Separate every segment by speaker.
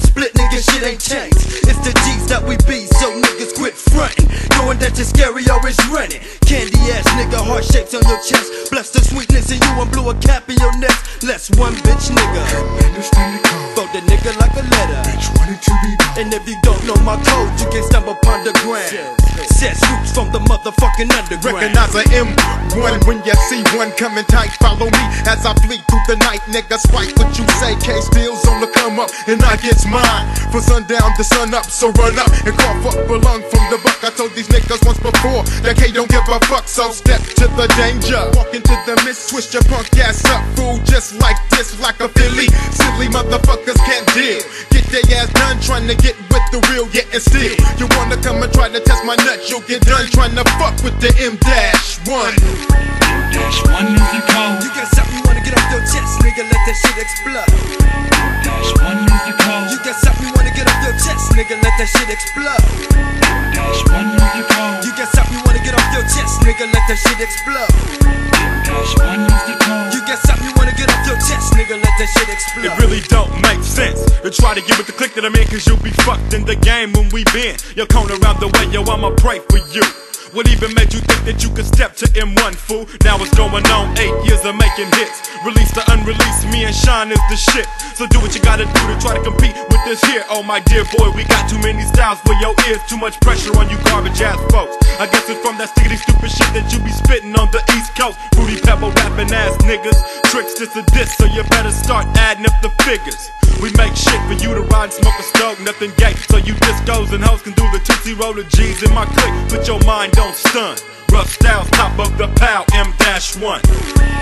Speaker 1: split, nigga, shit ain't changed. It's the G's that we be, so niggas quit frontin'. Knowing that your stereo is running. Candy ass nigga, heart shapes on your chest. Bless the sweetness in you and blew a cap in your nest. Less one bitch nigga. Fold the nigga like a letter. And if you don't know my code, you can stumble upon the ground. Sets roots from the motherfucking underground.
Speaker 2: Recognize a M1 when you see one coming tight. Follow me as I flee through the night. Niggas fight what you say. K-Steel's on the come up and I gets mine. From sundown to sun up, so run up and cough up a lung from the buck. I told these niggas once before that K don't give a fuck, so step to the danger. Walk into the mist, twist your punk ass up, fool, just like this, like a Philly. Silly motherfuckers can't deal. Get their ass done trying to get with the real, yeah, and still you wanna come and try to test my nuts, you'll get done trying to fuck with the M-1.
Speaker 3: M-1 is the code.
Speaker 1: You got something you wanna get off your chest, nigga, let that shit explode.
Speaker 3: M-1 is the code.
Speaker 1: You got something you wanna get off your chest, nigga, let that shit explode.
Speaker 3: M-1 is the code.
Speaker 1: You got something you wanna get off your chest, nigga, let that shit explode.
Speaker 3: M-1 is the code.
Speaker 1: You got something you wanna get off your chest, nigga, let that shit explode.
Speaker 2: It really don't make sense to try to get with the click that I'm in, cause you'll be fucked in the game when we been. Your cone around the way, yo, I'ma pray for you. What even made you think that you could step to M1, fool? Now it's going on 8 years of making hits. Release the unreleased, me and Sean is the shit. So do what you gotta do to try to compete with this here. Oh my dear boy, we got too many styles for your ears. Too much pressure on you garbage ass folks. I guess it's from that stickity stupid shit that you be spitting on the East Coast. Fruity pebble rapping ass niggas. Tricks, this a diss, so you better start adding up the figures. We make shit for you to ride and smoke a stove, nothing gay. So you discos and hoes can do the Tootsie Roller G's in my clique. Put your mind on stun. Rough styles, top of the pal, M-1.
Speaker 3: M-1 is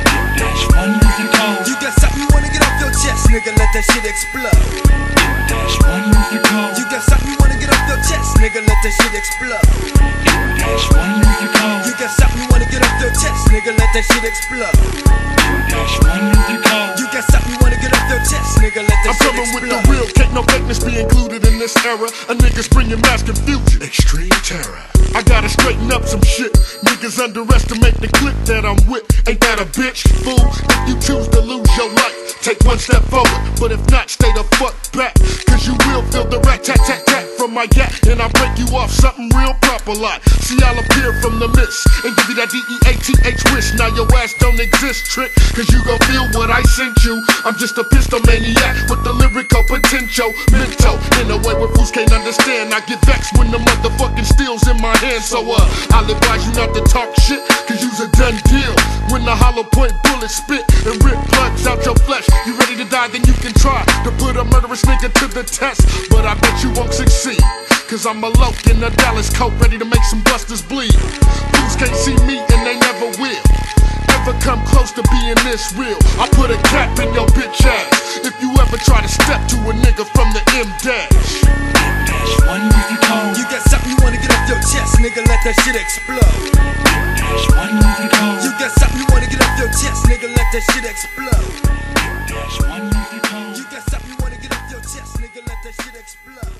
Speaker 3: the code.
Speaker 1: You got something you wanna get off your chest, nigga, let that shit explode.
Speaker 3: M-1 is the code.
Speaker 1: You got something you wanna get off your chest, nigga, let that shit explode.
Speaker 3: M-1 is the code.
Speaker 1: You got something you wanna get off your chest, nigga, let that shit explode.
Speaker 3: M-1 is the code.
Speaker 1: You got something you wanna get off your chest, nigga, let that
Speaker 2: I'm
Speaker 1: shit
Speaker 2: coming
Speaker 1: explode.
Speaker 2: with the real, can't no fakeness be included in this era. A nigga's bringing mass confusion, extreme terror. I gotta straighten up some shit. Niggas underestimate the clip that I'm with. Ain't that a bitch, fool? If you choose to lose your life, take one step forward. But if not, stay the fuck back. Cause you will feel the rat-tat-tat-tat from my gat. And I'll break you off something real proper like. See, I'll appear from the mist and give you that D-E-A-T-H wish. Now your ass don't exist, trick. Cause you gon' feel what I sent you. I'm just a pistol maniac with the lyrical potential. Mental, in a way where fools can't understand. I get vexed when the motherfucking steel's in my hand. So I'll advise you not to talk shit, cause you's a done deal. When the hollow point bullet spit and rip plugs out your flesh, you ready to die, then you can try to put a murderous nigga to the test. But I bet you won't succeed, cause I'm a loke in a Dallas coat, ready to make some busters bleed. Fools can't see me and they never will ever come close to being this real. I put a cap in your bitch ass if you ever try to step to a nigga from the M-dash.
Speaker 3: M-1 is the code.
Speaker 1: You got something you wanna get off your chest, nigga, let that shit explode.
Speaker 3: M-1 is the code.
Speaker 1: You got something you wanna get off your chest, nigga, let that shit explode.
Speaker 3: M-1 is the code.
Speaker 1: You got something you wanna get off your chest, nigga, let that shit explode.